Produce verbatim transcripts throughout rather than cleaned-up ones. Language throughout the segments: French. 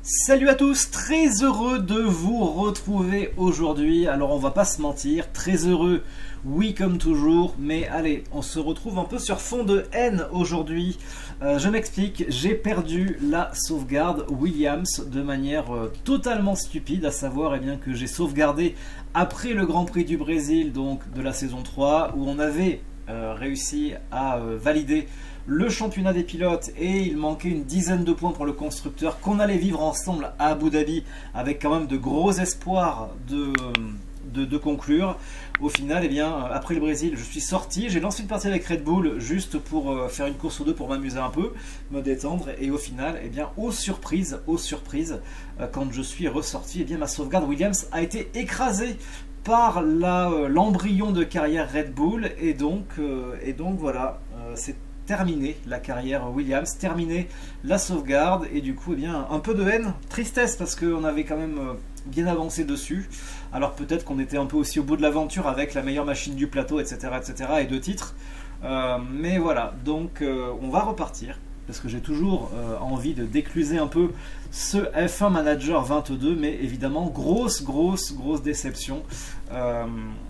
Salut à tous, très heureux de vous retrouver aujourd'hui. Alors on va pas se mentir, très heureux, oui comme toujours, mais allez, on se retrouve un peu sur fond de haine aujourd'hui. Euh, je m'explique, j'ai perdu la sauvegarde Williams de manière euh, totalement stupide, à savoir eh bien, que j'ai sauvegardé après le Grand Prix du Brésil, donc de la saison trois, où on avait euh, réussi à euh, valider le championnat des pilotes et il manquait une dizaine de points pour le constructeur, qu'on allait vivre ensemble à Abu Dhabi avec quand même de gros espoirs de, de, de conclure. Au final, eh bien, après le Brésil, je suis sorti, j'ai lancé une partie avec Red Bull juste pour faire une course ou deux pour m'amuser un peu, me détendre, et au final, eh bien, aux surprises, aux surprises, quand je suis ressorti, eh bien, ma sauvegarde Williams a été écrasée par l'embryon de carrière Red Bull, et donc, euh, et donc voilà, euh, c'est terminé la carrière Williams, terminé la sauvegarde, et du coup eh bien un peu de haine, tristesse, parce qu'on avait quand même bien avancé dessus. Alors peut-être qu'on était un peu aussi au bout de l'aventure avec la meilleure machine du plateau, etc, etc, et deux titres, euh, mais voilà, donc euh, on va repartir parce que j'ai toujours euh, envie de décluser un peu ce F un Manager vingt-deux, mais évidemment grosse grosse grosse déception. euh,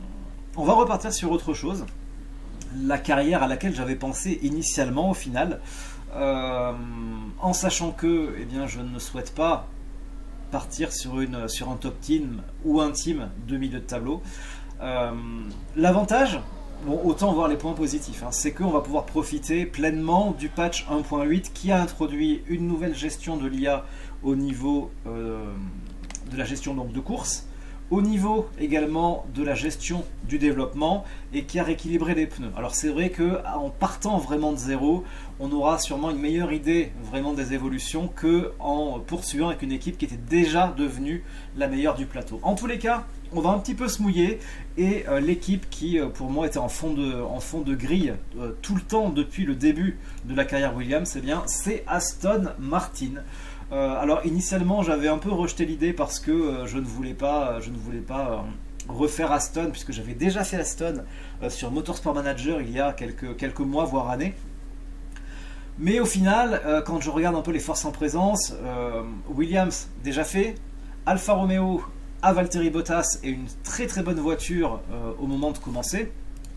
on va repartir sur autre chose, la carrière à laquelle j'avais pensé initialement au final, euh, en sachant que eh bien, je ne souhaite pas partir sur, une, sur un top team ou un team de milieu de tableau. Euh, L'avantage, bon, autant voir les points positifs, hein, c'est qu'on va pouvoir profiter pleinement du patch un point huit qui a introduit une nouvelle gestion de l'I A au niveau euh, de la gestion donc, de course, au niveau également de la gestion du développement, et qui a rééquilibré les pneus. Alors c'est vrai qu'en partant vraiment de zéro, on aura sûrement une meilleure idée vraiment des évolutions qu'en poursuivant avec une équipe qui était déjà devenue la meilleure du plateau. En tous les cas, on va un petit peu se mouiller, et euh, l'équipe qui euh, pour moi était en fond de, en fond de grille euh, tout le temps depuis le début de la carrière Williams, eh bien c'est Aston Martin. Euh, alors initialement j'avais un peu rejeté l'idée parce que euh, je ne voulais pas, je ne voulais pas euh, refaire Aston, puisque j'avais déjà fait Aston euh, sur Motorsport Manager il y a quelques, quelques mois voire années. Mais au final, euh, quand je regarde un peu les forces en présence, euh, Williams déjà fait, Alfa Romeo à Valtteri Bottas et une très très bonne voiture euh, au moment de commencer.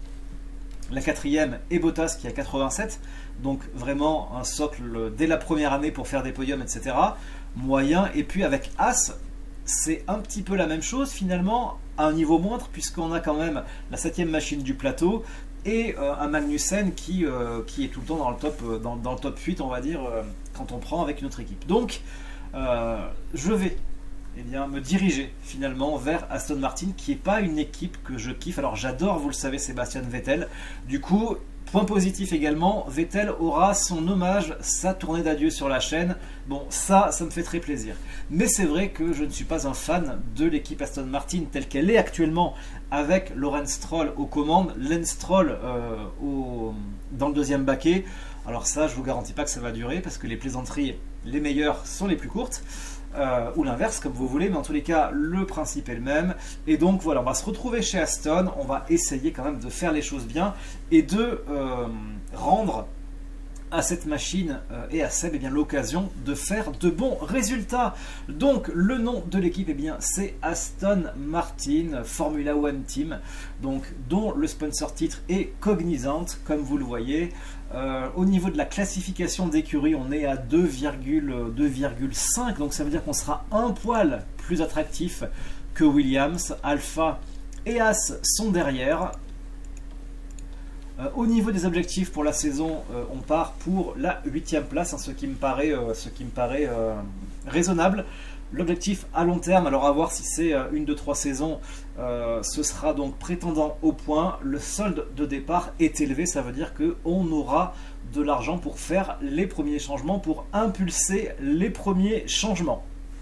La quatrième est Bottas qui a quatre-vingt-sept, donc vraiment un socle dès la première année pour faire des podiums, et cetera. Moyen, et puis avec As, c'est un petit peu la même chose finalement, à un niveau moindre, puisqu'on a quand même la septième machine du plateau, et euh, un Magnussen qui, euh, qui est tout le temps dans le top, euh, dans, dans le top huit, on va dire, euh, quand on prend avec une autre équipe. Donc, euh, je vais eh bien, me diriger finalement vers Aston Martin, qui n'est pas une équipe que je kiffe. Alors j'adore, vous le savez, Sébastien Vettel. Du coup, point positif également, Vettel aura son hommage, sa tournée d'adieu sur la chaîne. Bon, ça, ça me fait très plaisir. Mais c'est vrai que je ne suis pas un fan de l'équipe Aston Martin telle qu'elle est actuellement, avec Lawrence Stroll aux commandes, Lance Stroll euh, au, dans le deuxième baquet. Alors ça, je vous garantis pas que ça va durer, parce que les plaisanteries, les meilleures sont les plus courtes. Euh, ou l'inverse, comme vous voulez, mais en tous les cas le principe est le même. Et donc voilà, on va se retrouver chez Aston, on va essayer quand même de faire les choses bien et de euh, rendre à cette machine euh, et à Seb eh bien l'occasion de faire de bons résultats. Donc le nom de l'équipe, eh bien c'est Aston Martin Formula One Team, donc dont le sponsor titre est Cognizant, comme vous le voyez. Euh, au niveau de la classification d'écurie, on est à deux virgule cinq, donc ça veut dire qu'on sera un poil plus attractif que Williams. Alpha et As sont derrière. Euh, au niveau des objectifs pour la saison, euh, on part pour la huitième place, hein, ce qui me paraît, euh, ce qui me paraît euh, raisonnable. L'objectif à long terme, alors à voir si c'est euh, une de trois saisons, euh, ce sera donc prétendant au point. Le solde de départ est élevé, ça veut dire qu'on aura de l'argent pour faire les premiers changements, pour impulser les premiers changements.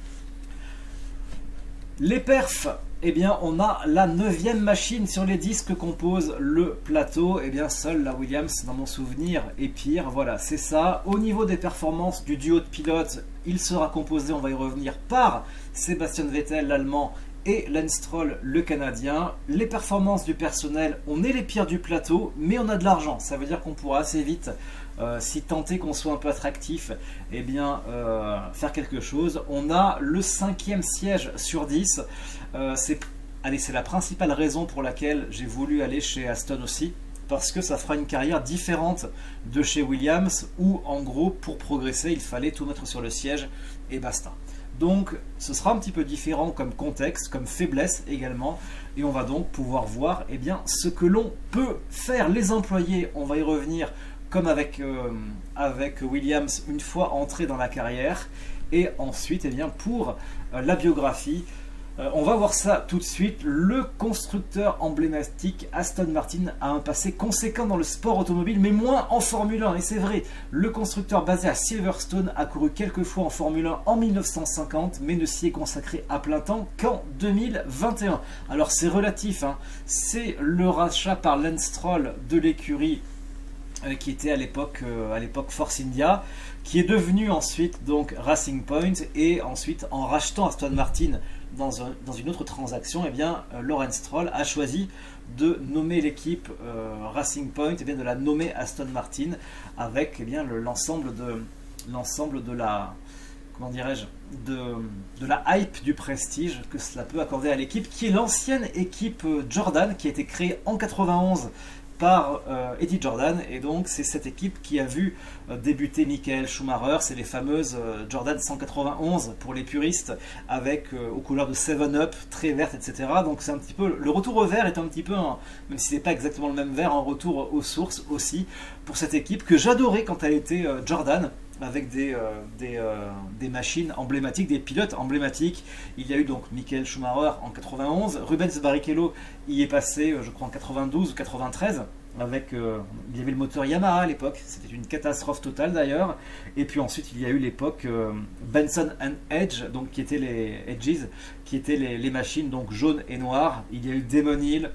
Les perfs, eh bien on a la neuvième machine sur les dix que compose le plateau. Eh bien seule la Williams, dans mon souvenir, est pire. Voilà, c'est ça. Au niveau des performances du duo de pilotes, il sera composé, on va y revenir, par Sébastien Vettel, l'Allemand, et Lance Stroll, le Canadien. Les performances du personnel, on est les pires du plateau, mais on a de l'argent. Ça veut dire qu'on pourra assez vite, euh, si tant est qu'on soit un peu attractif, eh bien, euh, faire quelque chose. On a le cinquième siège sur dix. Euh, c'est allez, c'est la principale raison pour laquelle j'ai voulu aller chez Aston aussi. Parce que ça fera une carrière différente de chez Williams, où en gros, pour progresser, il fallait tout mettre sur le siège et basta. Donc ce sera un petit peu différent comme contexte, comme faiblesse également, et on va donc pouvoir voir eh bien, ce que l'on peut faire. Les employés, on va y revenir comme avec, euh, avec Williams une fois entré dans la carrière, et ensuite eh bien, pour euh, la biographie, euh, on va voir ça tout de suite. Le constructeur emblématique Aston Martin a un passé conséquent dans le sport automobile, mais moins en Formule un. Et c'est vrai, le constructeur basé à Silverstone a couru quelques fois en Formule un en mille neuf cent cinquante, mais ne s'y est consacré à plein temps qu'en deux mille vingt et un. Alors c'est relatif, hein. C'est le rachat par Lance Stroll de l'écurie euh, qui était à l'époque euh, à l'époque Force India, qui est devenu ensuite donc Racing Point, et ensuite en rachetant Aston Martin Dans, un, dans une autre transaction, eh bien, euh, Lawrence Stroll a choisi de nommer l'équipe euh, Racing Point, eh bien, de la nommer Aston Martin, avec eh bien, l'ensemble de l'ensemble de la comment dirais-je de, de la hype, du prestige que cela peut accorder à l'équipe, qui est l'ancienne équipe Jordan, qui a été créée en quatre-vingt-onze par euh, Eddie Jordan, et donc c'est cette équipe qui a vu euh, débuter Michael Schumacher. C'est les fameuses euh, Jordan cent quatre-vingt-onze pour les puristes, avec euh, aux couleurs de seven up, très verte, et cetera. Donc c'est un petit peu, le retour au vert est un petit peu, un, même si c'est pas exactement le même vert, un retour aux sources aussi pour cette équipe que j'adorais quand elle était euh, Jordan, avec des, euh, des, euh, des machines emblématiques, des pilotes emblématiques. Il y a eu donc Michael Schumacher en quatre-vingt-onze, Rubens Barrichello y est passé, euh, je crois en quatre-vingt-douze ou quatre-vingt-treize, avec, euh, il y avait le moteur Yamaha à l'époque, c'était une catastrophe totale d'ailleurs. Et puis ensuite il y a eu l'époque euh, Benson and Edge, donc qui étaient les Edges, qui étaient les, les machines donc jaunes et noires. Il y a eu Damon Hill,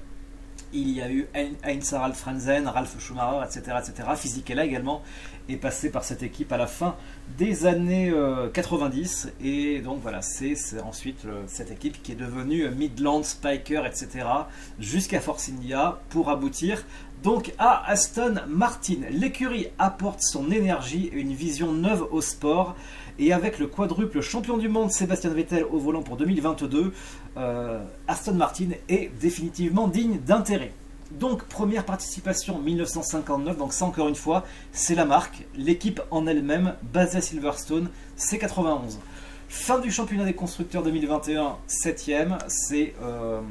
il y a eu Heinz-Harald Frentzen, Ralf Schumacher, et cetera, et cetera. Fisichella également est passé par cette équipe à la fin des années euh, quatre-vingt-dix, et donc voilà, c'est ensuite euh, cette équipe qui est devenue Midland, Spyker, et cetera, jusqu'à Force India, pour aboutir donc à Aston Martin. L'écurie apporte son énergie et une vision neuve au sport, et avec le quadruple champion du monde Sébastien Vettel au volant pour deux mille vingt-deux, euh, Aston Martin est définitivement digne d'intérêt. Donc première participation mille neuf cent cinquante-neuf, donc ça encore une fois c'est la marque, l'équipe en elle-même basée à Silverstone, c'est quatre-vingt-onze. Fin du championnat des constructeurs deux mille vingt et un, septième, c'est euh,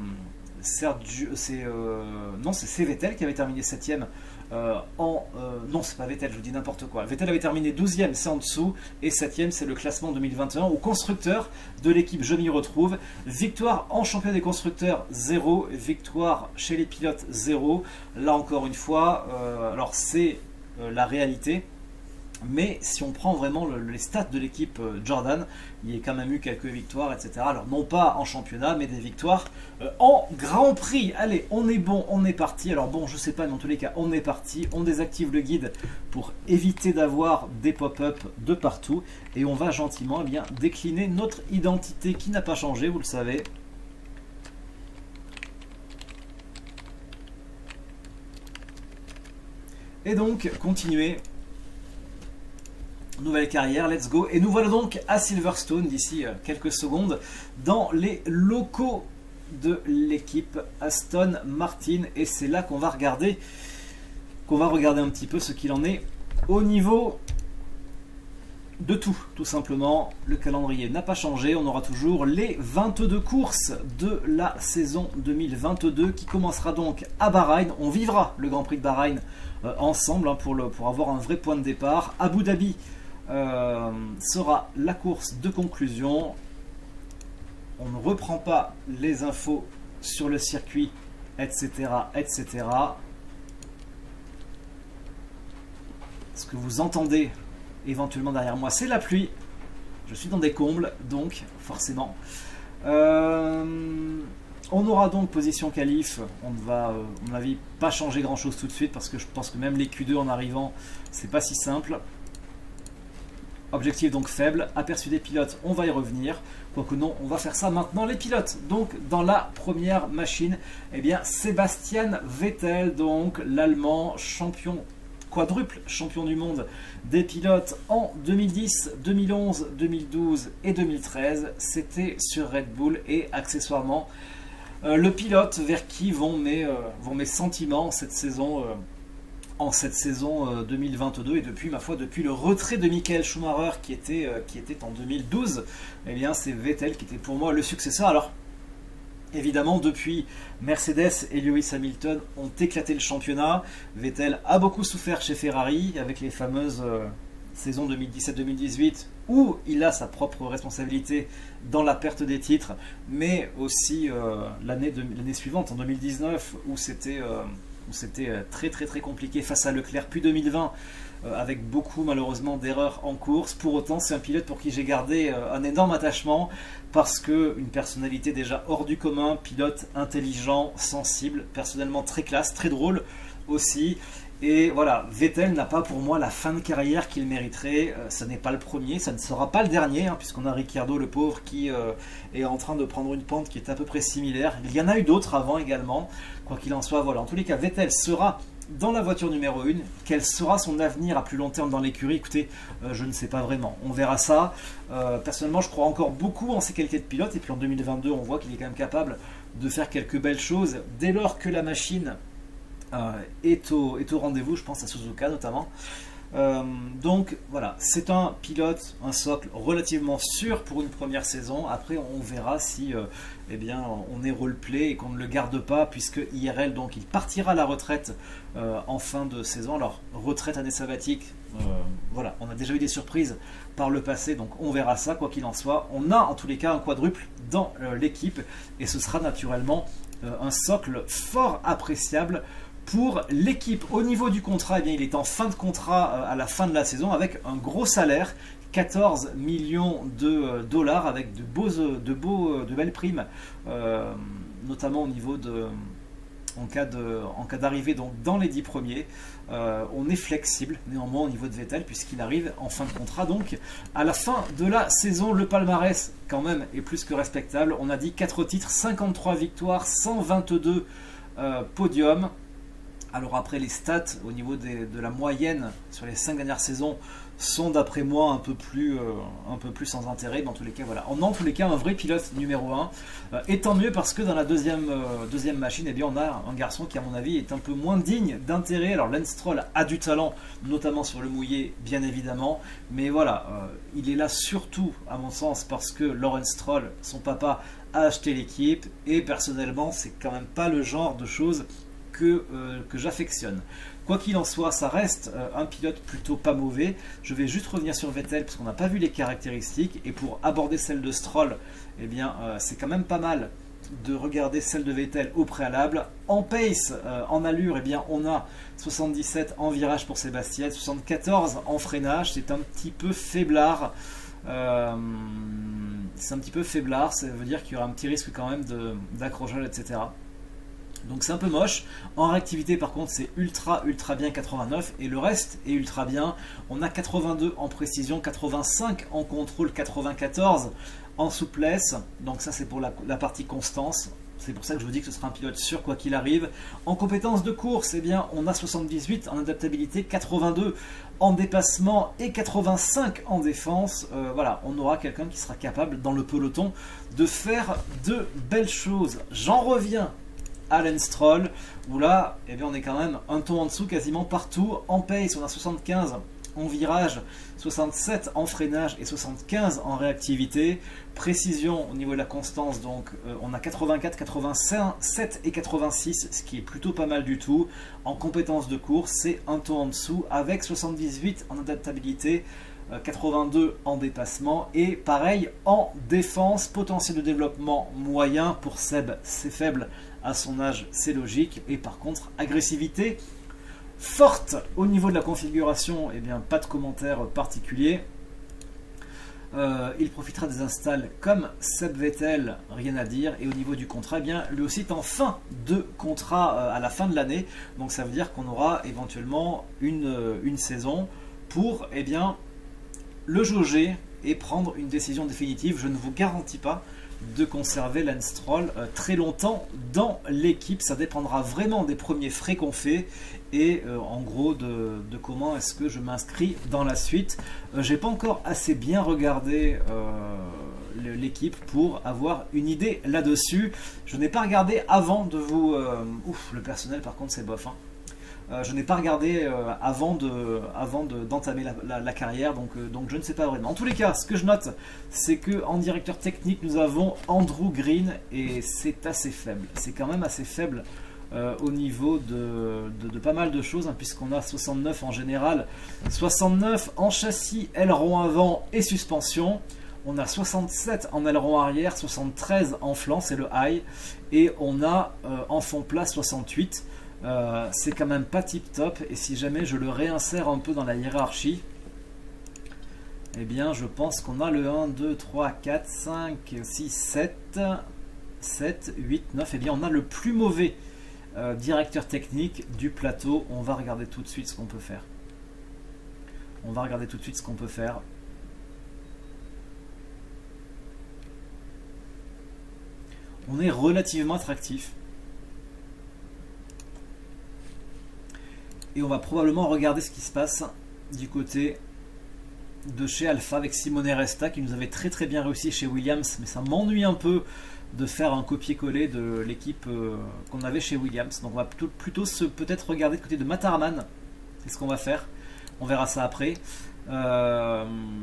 Sergio, c'est euh, non c'est Vettel qui avait terminé septième euh, en euh, non c'est pas Vettel, je vous dis n'importe quoi. Vettel avait terminé douzième, c'est en dessous, et septième c'est le classement deux mille vingt et un. Au constructeur de l'équipe, je m'y retrouve. Victoire en championnat des constructeurs zéro, victoire chez les pilotes zéro. Là encore une fois, euh, alors c'est euh, la réalité. Mais si on prend vraiment le, les stats de l'équipe euh, Jordan, il y a quand même eu quelques victoires, et cetera. Alors non pas en championnat, mais des victoires euh, en Grand Prix. Allez, on est bon, on est parti. Alors bon, je sais pas, mais en tous les cas, on est parti. On désactive le guide pour éviter d'avoir des pop-up de partout. Et on va gentiment eh bien, décliner notre identité qui n'a pas changé, vous le savez. Et donc, continuer. Nouvelle carrière, let's go. Et nous voilà donc à Silverstone d'ici quelques secondes dans les locaux de l'équipe Aston Martin, et c'est là qu'on va regarder qu'on va regarder un petit peu ce qu'il en est au niveau de tout, tout simplement. Le calendrier n'a pas changé, on aura toujours les vingt-deux courses de la saison deux mille vingt-deux qui commencera donc à Bahreïn. On vivra le Grand Prix de Bahreïn euh, ensemble hein, pour, le, pour avoir un vrai point de départ. Abu Dhabi Euh, sera la course de conclusion. On ne reprend pas les infos sur le circuit, et cetera, et cetera. Ce que vous entendez éventuellement derrière moi, c'est la pluie. Je suis dans des combles, donc forcément. Euh, on aura donc position qualif. On ne va, euh, à mon avis, pas changer grand chose tout de suite, parce que je pense que même les Q deux en arrivant, c'est pas si simple. Objectif donc faible, aperçu des pilotes, on va y revenir. Quoique non, on va faire ça maintenant, les pilotes. Donc dans la première machine, eh bien Sebastian Vettel, donc l'Allemand champion, quadruple champion du monde des pilotes en deux mille dix, deux mille onze, deux mille douze et deux mille treize. C'était sur Red Bull et accessoirement euh, le pilote vers qui vont mes, euh, vont mes sentiments cette saison. Euh, en cette saison deux mille vingt-deux et depuis, ma foi, depuis le retrait de Michael Schumacher qui était, euh, qui était en deux mille douze, eh bien c'est Vettel qui était pour moi le successeur. Alors évidemment depuis Mercedes et Lewis Hamilton ont éclaté le championnat, Vettel a beaucoup souffert chez Ferrari avec les fameuses euh, saisons deux mille dix-sept deux mille dix-huit où il a sa propre responsabilité dans la perte des titres, mais aussi euh, l'année suivante en deux mille dix-neuf où c'était... Euh, C'était très très très compliqué face à Leclerc, puis deux mille vingt euh, avec beaucoup malheureusement d'erreurs en course. Pour autant, c'est un pilote pour qui j'ai gardé euh, un énorme attachement parce que une personnalité déjà hors du commun, pilote intelligent, sensible, personnellement très classe, très drôle aussi. Et voilà, Vettel n'a pas pour moi la fin de carrière qu'il mériterait. Euh, ce n'est pas le premier, ça ne sera pas le dernier, hein, puisqu'on a Ricciardo, le pauvre, qui euh, est en train de prendre une pente qui est à peu près similaire. Il y en a eu d'autres avant également. Quoi qu'il en soit, voilà. En tous les cas, Vettel sera dans la voiture numéro un. Quel sera son avenir à plus long terme dans l'écurie? Écoutez, euh, je ne sais pas vraiment. On verra ça. Euh, personnellement, je crois encore beaucoup en ses qualités de pilote. Et puis en deux mille vingt-deux, on voit qu'il est quand même capable de faire quelques belles choses dès lors que la machine Euh, est au, est au rendez-vous, je pense à Suzuka notamment. Euh, donc voilà, c'est un pilote, un socle relativement sûr pour une première saison. Après on verra si euh, eh bien, on est roleplay et qu'on ne le garde pas, puisque I R L, donc il partira à la retraite euh, en fin de saison. Alors retraite, année sabbatique, euh, voilà, on a déjà eu des surprises par le passé, donc on verra ça. Quoi qu'il en soit, on a en tous les cas un quadruple dans euh, l'équipe et ce sera naturellement euh, un socle fort appréciable pour l'équipe. Au niveau du contrat, eh bien, il est en fin de contrat à la fin de la saison avec un gros salaire, quatorze millions de dollars avec de, beaux, de, beaux, de belles primes, euh, notamment au niveau de... en cas de, en cas d'arrivée donc dans les dix premiers. Euh, on est flexible néanmoins au niveau de Vettel puisqu'il arrive en fin de contrat. Donc à la fin de la saison, le palmarès quand même est plus que respectable. On a dit quatre titres, cinquante-trois victoires, cent vingt-deux euh, podiums. Alors après, les stats au niveau des, de la moyenne sur les cinq dernières saisons sont d'après moi un peu plus euh, un peu plus sans intérêt. Dans tous les cas, voilà, on a en tous les cas un vrai pilote numéro un. Euh, et tant mieux parce que dans la deuxième, euh, deuxième machine, eh bien, on a un garçon qui à mon avis est un peu moins digne d'intérêt. Alors Lance Stroll a du talent, notamment sur le mouillé, bien évidemment. Mais voilà, euh, il est là surtout à mon sens parce que Lawrence Stroll, son papa, a acheté l'équipe. Et personnellement, c'est quand même pas le genre de choses que, euh, que j'affectionne. Quoi qu'il en soit, ça reste euh, un pilote plutôt pas mauvais. Je vais juste revenir sur Vettel parce qu'on n'a pas vu les caractéristiques. Et pour aborder celle de Stroll, eh bien, euh, c'est quand même pas mal de regarder celle de Vettel au préalable. En pace, euh, en allure, eh bien, on a soixante-dix-sept en virage pour Sébastien, soixante-quatorze en freinage. C'est un petit peu faiblard. Euh, c'est un petit peu faiblard. Ça veut dire qu'il y aura un petit risque quand même d'accrochage, et cetera. Donc c'est un peu moche. En réactivité par contre c'est ultra ultra bien, quatre-vingt-neuf, et le reste est ultra bien. On a quatre-vingt-deux en précision, quatre-vingt-cinq en contrôle, quatre-vingt-quatorze en souplesse. Donc ça c'est pour la, la partie constance. C'est pour ça que je vous dis que ce sera un pilote sûr quoi qu'il arrive. En compétences de course, eh bien, on a soixante-dix-huit en adaptabilité, quatre-vingt-deux en dépassement et quatre-vingt-cinq en défense. Euh, voilà, on aura quelqu'un qui sera capable dans le peloton de faire de belles choses. J'en reviens à Lance Stroll, où là, eh bien, on est quand même un ton en dessous quasiment partout. En pace, on a soixante-quinze en virage, soixante-sept en freinage et soixante-quinze en réactivité. Précision au niveau de la constance, donc euh, on a quatre-vingt-quatre, quatre-vingt-sept et quatre-vingt-six, ce qui est plutôt pas mal du tout. En compétences de course, c'est un ton en dessous avec soixante-dix-huit en adaptabilité, quatre-vingt-deux en dépassement et pareil en défense. Potentiel de développement moyen pour Seb, c'est faible à son âge, c'est logique. Et par contre, agressivité forte. Au niveau de la configuration, eh bien, pas de commentaire particulier. Euh, il profitera des installs comme Seb Vettel, rien à dire. Et au niveau du contrat, eh bien, lui aussi est en fin de contrat euh, à la fin de l'année. Donc ça veut dire qu'on aura éventuellement une, une saison pour, eh bien, le jauger et prendre une décision définitive. Je ne vous garantis pas de conserver Lance Stroll euh, très longtemps dans l'équipe. Ça dépendra vraiment des premiers frais qu'on fait et euh, en gros de, de comment est-ce que je m'inscris dans la suite. Euh, j'ai pas encore assez bien regardé euh, l'équipe pour avoir une idée là-dessus. Je n'ai pas regardé avant de vous... Euh, ouf, le personnel par contre c'est bof, hein. Euh, je n'ai pas regardé euh, avant de, avant de, d'entamer la, la, la carrière, donc, euh, donc je ne sais pas vraiment. En tous les cas, ce que je note, c'est que en directeur technique, nous avons Andrew Green et c'est assez faible. C'est quand même assez faible euh, au niveau de, de, de pas mal de choses, hein, puisqu'on a soixante-neuf en général, soixante-neuf en châssis, aileron avant et suspension. On a soixante-sept en aileron arrière, soixante-treize en flanc, c'est le high, et on a euh, en fond plat soixante-huit. Euh, c'est quand même pas tip top, et si jamais je le réinsère un peu dans la hiérarchie, eh bien je pense qu'on a le un, deux, trois, quatre, cinq, six, sept, sept, huit, neuf, et bien on a le plus mauvais euh, directeur technique du plateau. On va regarder tout de suite ce qu'on peut faire. On va regarder tout de suite ce qu'on peut faire. On est relativement attractif. Et on va probablement regarder ce qui se passe du côté de chez Alpha avec Simone Resta qui nous avait très très bien réussi chez Williams, mais ça m'ennuie un peu de faire un copier-coller de l'équipe euh, qu'on avait chez Williams. Donc on va plutôt, plutôt se peut-être regarder du côté de Mataraman. C'est ce qu'on va faire. On verra ça après. Euh,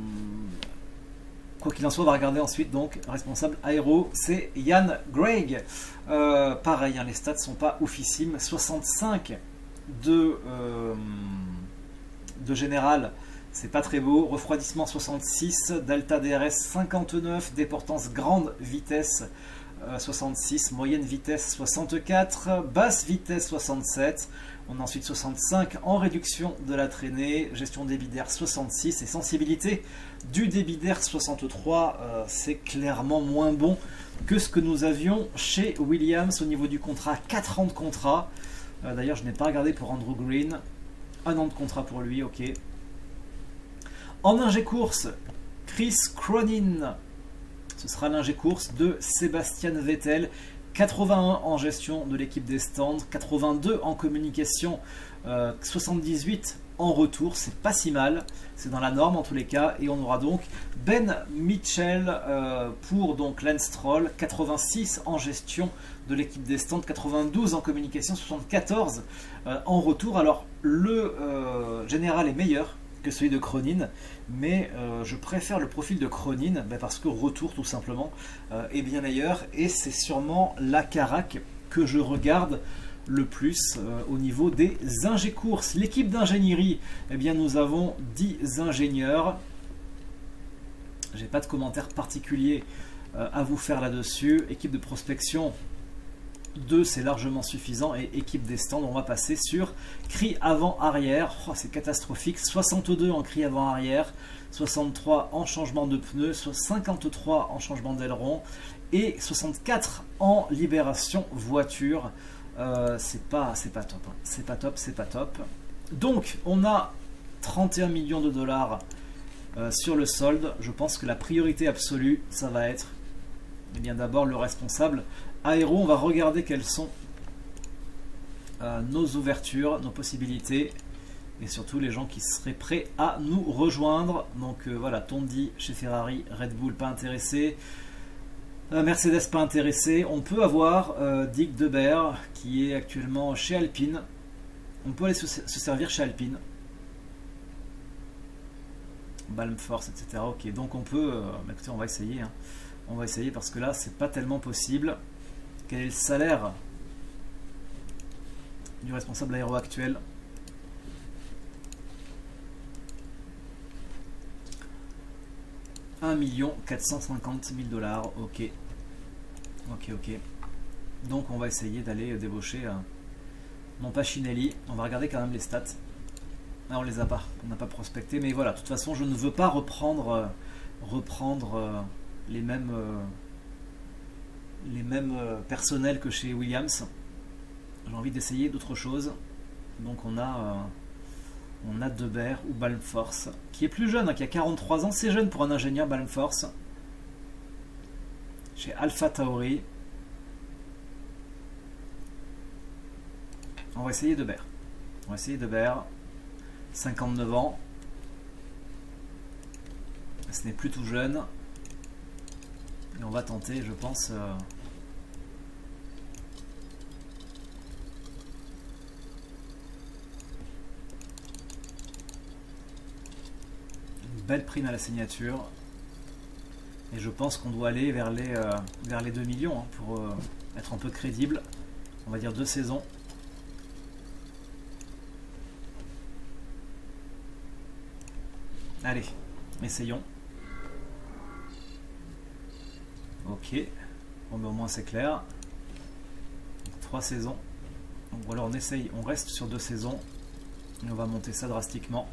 quoi qu'il en soit, on va regarder ensuite. Donc responsable aéro, c'est Yann Gregg. Euh, pareil, hein, les stats sont pas oufissimes. soixante-cinq de, euh, de général, c'est pas très beau. Refroidissement soixante-six, delta D R S cinquante-neuf, déportance grande vitesse euh, soixante-six, moyenne vitesse soixante-quatre, basse vitesse soixante-sept. On a ensuite soixante-cinq en réduction de la traînée, gestion débit d'air soixante-six et sensibilité du débit d'air soixante-trois. Euh, c'est clairement moins bon que ce que nous avions chez Williams au niveau du contrat. quatre ans de contrat. Euh, D'ailleurs, je n'ai pas regardé pour Andrew Green. Un an de contrat pour lui, ok. En ingé course, Chris Cronin. Ce sera l'ingé course de Sébastien Vettel. quatre-vingt-un en gestion de l'équipe des stands, quatre-vingt-deux en communication, euh, soixante-dix-huit en retour, c'est pas si mal, c'est dans la norme en tous les cas. Et on aura donc Ben Mitchell euh, pour donc Lance Stroll, quatre-vingt-six en gestion de l'équipe des stands, quatre-vingt-douze en communication, soixante-quatorze euh, en retour. Alors le euh, général est meilleur que celui de Cronin, mais euh, je préfère le profil de Cronin ben parce que retour tout simplement euh, est bien meilleur, et c'est sûrement la carac que je regarde le plus euh, au niveau des ingé courses. L'équipe d'ingénierie, eh bien nous avons dix ingénieurs. J'ai pas de commentaires particuliers euh, à vous faire là-dessus. Équipe de prospection, deux, c'est largement suffisant. Et équipe des stands, on va passer sur cri avant-arrière. Oh, c'est catastrophique. soixante-deux en cri avant-arrière, soixante-trois en changement de pneus, cinquante-trois en changement d'aileron et soixante-quatre en libération voiture. Euh, c'est pas, c'est pas top. Hein. C'est pas top, c'est pas top. Donc, on a trente et un millions de dollars euh, sur le solde. Je pense que la priorité absolue, ça va être, eh bien d'abord le responsable aéro. On va regarder quelles sont euh, nos ouvertures, nos possibilités, et surtout les gens qui seraient prêts à nous rejoindre. Donc euh, voilà, Tondi chez Ferrari, Red Bull pas intéressé, euh, Mercedes pas intéressé. On peut avoir euh, Dick Debert qui est actuellement chez Alpine. On peut aller se, se servir chez Alpine. Balm Force, et cetera. Ok, donc on peut. Euh, bah écoutez, on va essayer. Hein. On va essayer parce que là, c'est pas tellement possible. Quel est le salaire du responsable aéro actuel? un million quatre cent cinquante mille dollars. Ok. Ok, ok. Donc on va essayer d'aller débaucher. Euh, non pas Chinelli. On va regarder quand même les stats. Ah, on les a pas. On n'a pas prospecté. Mais voilà, de toute façon, je ne veux pas reprendre, euh, reprendre euh, les mêmes, euh, les mêmes euh, personnels que chez Williams. J'ai envie d'essayer d'autres choses. Donc on a, euh, On a Debert ou Balmforce, qui est plus jeune, hein, qui a quarante-trois ans. C'est jeune pour un ingénieur, Balmforce. Chez Alpha Tauri. On va essayer Debert. On va essayer Debert. cinquante-neuf ans. Ce n'est plus tout jeune. Et on va tenter, je pense... Euh, belle prime à la signature et je pense qu'on doit aller vers les, euh, vers les deux millions hein, pour euh, être un peu crédible. On va dire deux saisons. Allez, essayons. Ok, bon ben au moins c'est clair. Trois saisons. Donc voilà, on essaye, on reste sur deux saisons et on va monter ça drastiquement.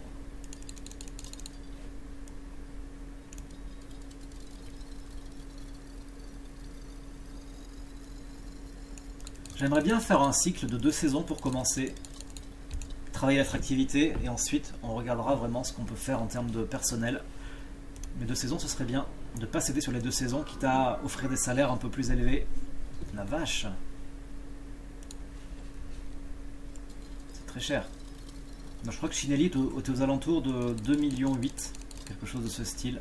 J'aimerais bien faire un cycle de deux saisons pour commencer, travailler l'attractivité et ensuite on regardera vraiment ce qu'on peut faire en termes de personnel. Mais deux saisons ce serait bien de ne pas céder sur les deux saisons quitte à offrir des salaires un peu plus élevés. La vache, c'est très cher. Moi, je crois que Chinelli était aux, aux alentours de deux millions huit, quelque chose de ce style.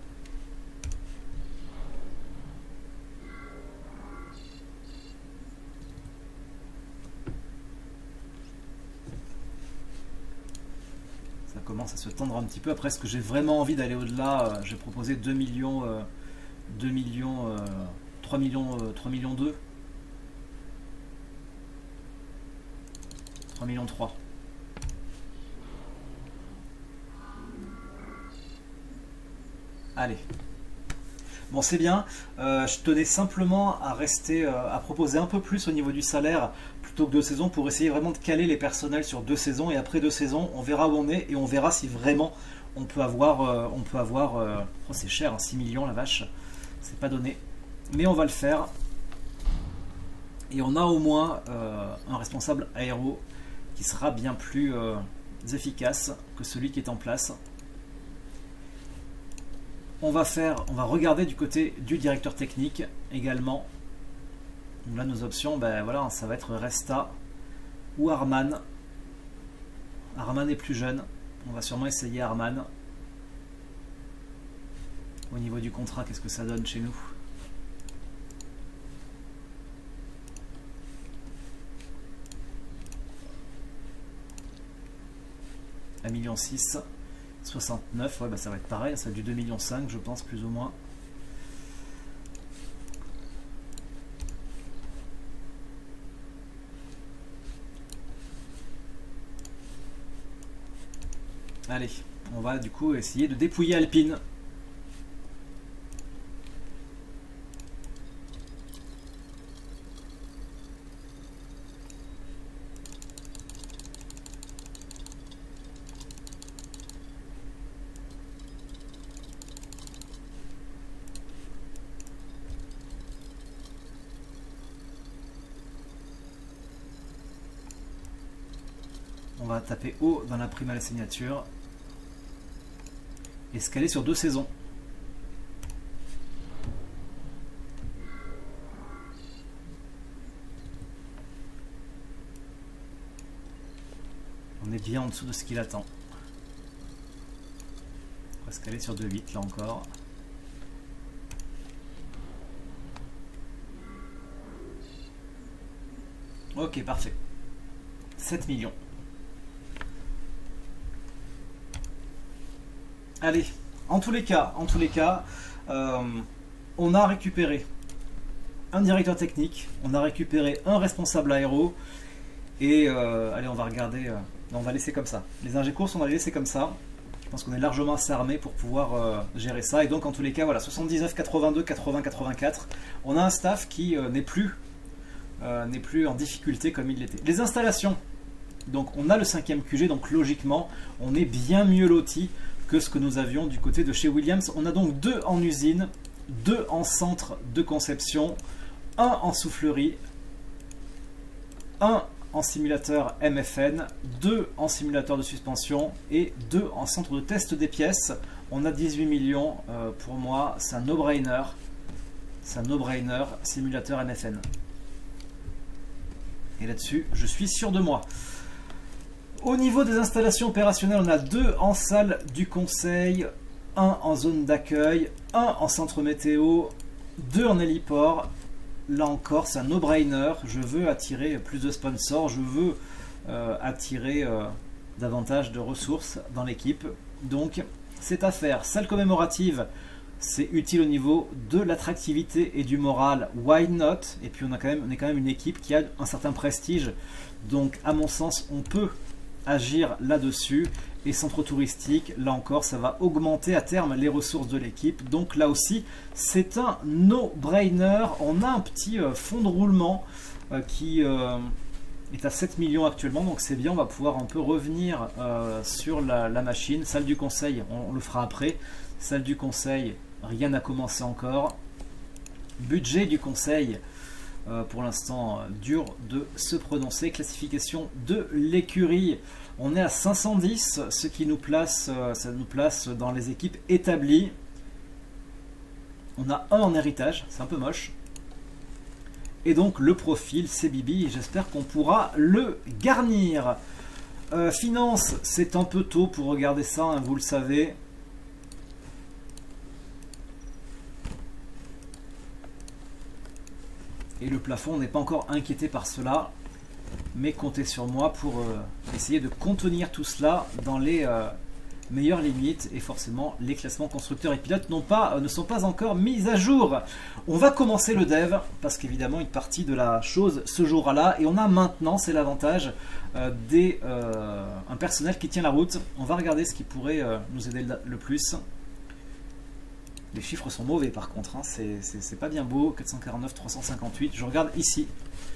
Commence à se tendre un petit peu. Après, est-ce que j'ai vraiment envie d'aller au-delà? euh, J'ai proposé deux millions, euh, deux millions, euh, trois millions, euh, trois millions deux, trois millions trois. Allez. Bon, c'est bien. Euh, je tenais simplement à rester, euh, à proposer un peu plus au niveau du salaire plutôt que deux saisons pour essayer vraiment de caler les personnels sur deux saisons et après deux saisons, on verra où on est et on verra si vraiment on peut avoir, euh, on peut avoir, euh, oh, c'est cher, hein, six millions la vache, c'est pas donné, mais on va le faire et on a au moins euh, un responsable aéro qui sera bien plus euh, efficace que celui qui est en place. On va faire, on va regarder du côté du directeur technique également. Donc là, nos options, ben voilà, ça va être Resta ou Arman. Arman est plus jeune. On va sûrement essayer Arman. Au niveau du contrat, qu'est-ce que ça donne chez nous? un million six, soixante-neuf, ouais, bah ça va être pareil, ça va être du deux millions cinq, je pense, plus ou moins. Allez, on va du coup essayer de dépouiller Alpine. On va taper haut dans la prime à la signature. Et scaler sur deux saisons. On est bien en dessous de ce qu'il attend. On va scaler sur deux huit là encore. Ok, parfait. sept millions. Allez, en tous les cas, en tous les cas, euh, on a récupéré un directeur technique, on a récupéré un responsable aéro, et euh, allez, on va regarder, euh, on va laisser comme ça. Les ingé courses, on va les laisser comme ça. Je pense qu'on est largement assez armé pour pouvoir euh, gérer ça. Et donc, en tous les cas, voilà, soixante-dix-neuf, quatre-vingt-deux, quatre-vingts, quatre-vingt-quatre. On a un staff qui euh, n'est plus, euh, n'est plus en difficulté comme il l'était. Les installations. Donc, on a le cinquième Q G, donc logiquement, on est bien mieux loti que ce que nous avions du côté de chez Williams. On a donc deux en usine, deux en centre de conception, un en soufflerie, un en simulateur M F N, deux en simulateur de suspension et deux en centre de test des pièces. On a dix-huit millions, euh, pour moi c'est un no-brainer, c'est un no-brainer, simulateur M F N. Et là-dessus, je suis sûr de moi. Au niveau des installations opérationnelles, on a deux en salle du conseil, un en zone d'accueil, un en centre météo, deux en héliport. Là encore, c'est un no-brainer. Je veux attirer plus de sponsors, je veux euh, attirer euh, davantage de ressources dans l'équipe. Donc, c'est à faire. Salle commémorative, c'est utile au niveau de l'attractivité et du moral. Why not? Et puis, on, a quand même, on est quand même une équipe qui a un certain prestige. Donc, à mon sens, on peut agir là-dessus. Et centre touristique, là encore, ça va augmenter à terme les ressources de l'équipe. Donc là aussi, c'est un no-brainer. On a un petit euh, fonds de roulement euh, qui euh, est à sept millions actuellement. Donc c'est bien, on va pouvoir un peu revenir euh, sur la, la machine. Salle du conseil, on, on le fera après. Salle du conseil, rien n'a commencé encore. Budget du conseil, euh, pour l'instant, euh, dur de se prononcer. Classification de l'écurie. On est à cinq cent dix, ce qui nous place, ça nous place dans les équipes établies. On a un en héritage, c'est un peu moche. Et donc le profil, c'est Bibi, et j'espère qu'on pourra le garnir. Euh, finance, c'est un peu tôt pour regarder ça, hein, vous le savez. Et le plafond, on n'est pas encore inquiété par cela. Mais comptez sur moi pour euh, essayer de contenir tout cela dans les euh, meilleures limites. Et forcément, les classements constructeurs et pilotes n'ont pas, euh, ne sont pas encore mis à jour. On va commencer le dev, parce qu'évidemment, une partie de la chose se jouera là. Et on a maintenant, c'est l'avantage, euh, des euh, un personnel qui tient la route. On va regarder ce qui pourrait euh, nous aider le, le plus. Les chiffres sont mauvais par contre, hein. C'est pas bien beau. quatre cent quarante-neuf, trois cent cinquante-huit. Je regarde ici.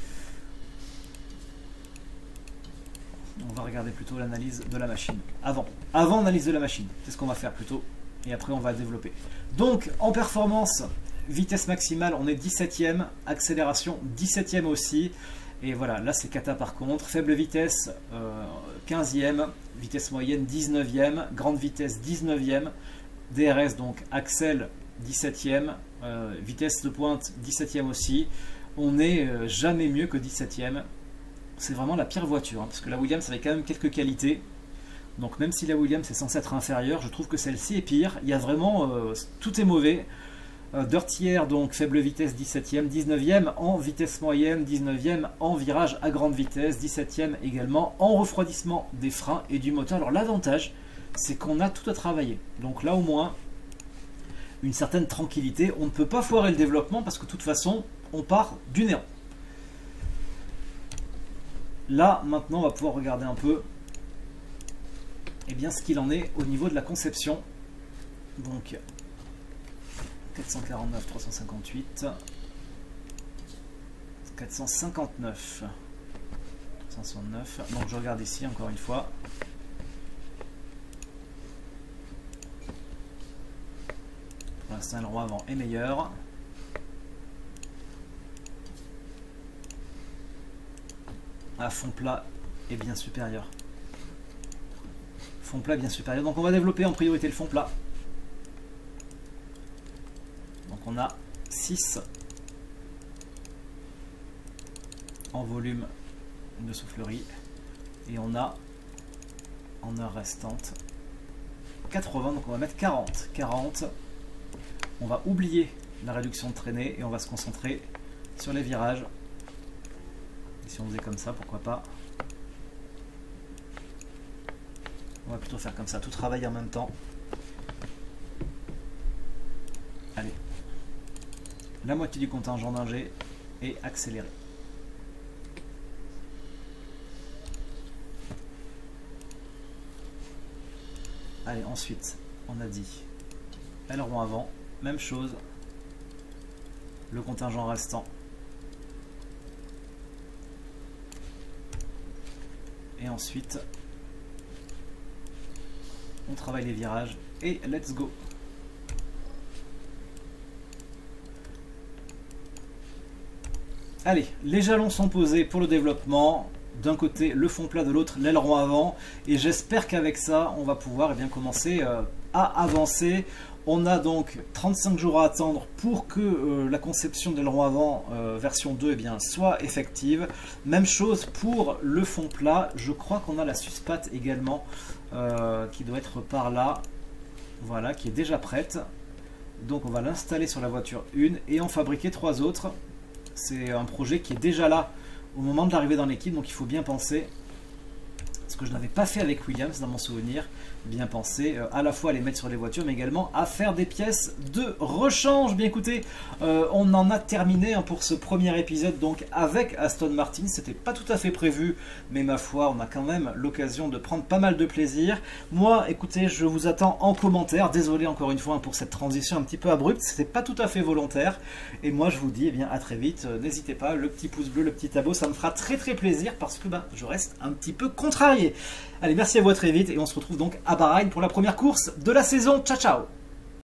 On va regarder plutôt l'analyse de la machine. Avant, avant l'analyse de la machine, c'est ce qu'on va faire plutôt. Et après on va développer. Donc en performance, vitesse maximale, on est dix-septième. Accélération, dix-septième aussi. Et voilà, là c'est cata par contre. Faible vitesse, euh, quinzième. Vitesse moyenne, dix-neuvième. Grande vitesse, dix-neuvième. D R S donc Axel, dix-septième. Euh, vitesse de pointe, dix-septième aussi. On n'est euh, jamais mieux que dix-septième. C'est vraiment la pire voiture, hein, parce que la Williams avait quand même quelques qualités. Donc même si la Williams est censée être inférieure, je trouve que celle-ci est pire. Il y a vraiment, euh, tout est mauvais. Euh, Dirty Air, donc faible vitesse, dix-septième, dix-neuvième en vitesse moyenne, dix-neuvième en virage à grande vitesse, dix-septième également en refroidissement des freins et du moteur. Alors l'avantage, c'est qu'on a tout à travailler. Donc là au moins, une certaine tranquillité. On ne peut pas foirer le développement parce que de toute façon, on part du néant. Là, maintenant, on va pouvoir regarder un peu eh bien, ce qu'il en est au niveau de la conception. Donc, quatre cent quarante-neuf, trois cent cinquante-huit, quatre cent cinquante-neuf, trois cent soixante-neuf. Donc, je regarde ici, encore une fois. Pour l'instant, le roi avant est meilleur. À fond plat est bien supérieur. Fond plat bien supérieur. Donc on va développer en priorité le fond plat. Donc on a six en volume de soufflerie. Et on a en heure restante quatre-vingts. Donc on va mettre quarante. quarante. On va oublier la réduction de traînée et on va se concentrer sur les virages. Si on faisait comme ça, pourquoi pas. On va plutôt faire comme ça, tout travailler en même temps. Allez. La moitié du contingent d'ingé et accélérer. Allez, ensuite, on a dit aileron avant, même chose. Le contingent restant. Et ensuite, on travaille les virages et let's go. Allez, les jalons sont posés pour le développement. d'un côté le fond plat, de l'autre l'aileron avant, et j'espère qu'avec ça on va pouvoir eh bien, commencer euh, à avancer. On a donc trente-cinq jours à attendre pour que euh, la conception de l'aileron avant euh, version deux eh bien, soit effective. Même chose pour le fond plat, je crois qu'on a la suspatte également euh, qui doit être par là, voilà, qui est déjà prête. Donc on va l'installer sur la voiture un et en fabriquer trois autres. C'est un projet qui est déjà là au moment de l'arrivée dans l'équipe, donc il faut bien penser, ce que je n'avais pas fait avec Williams dans mon souvenir, bien penser euh, à la fois à les mettre sur les voitures, mais également à faire des pièces de rechange. Bien écoutez, euh, on en a terminé hein, pour ce premier épisode donc avec Aston Martin. C'était pas tout à fait prévu, mais ma foi, on a quand même l'occasion de prendre pas mal de plaisir. Moi, écoutez, je vous attends en commentaire. Désolé encore une fois hein, pour cette transition un petit peu abrupte, c'était pas tout à fait volontaire. Et moi, je vous dis eh bien à très vite. Euh, N'hésitez pas, le petit pouce bleu, le petit abo, ça me fera très très plaisir parce que bah, je reste un petit peu contrarié. Allez, merci à vous, à très vite et on se retrouve donc à Bahreïn pour la première course de la saison. Ciao ciao.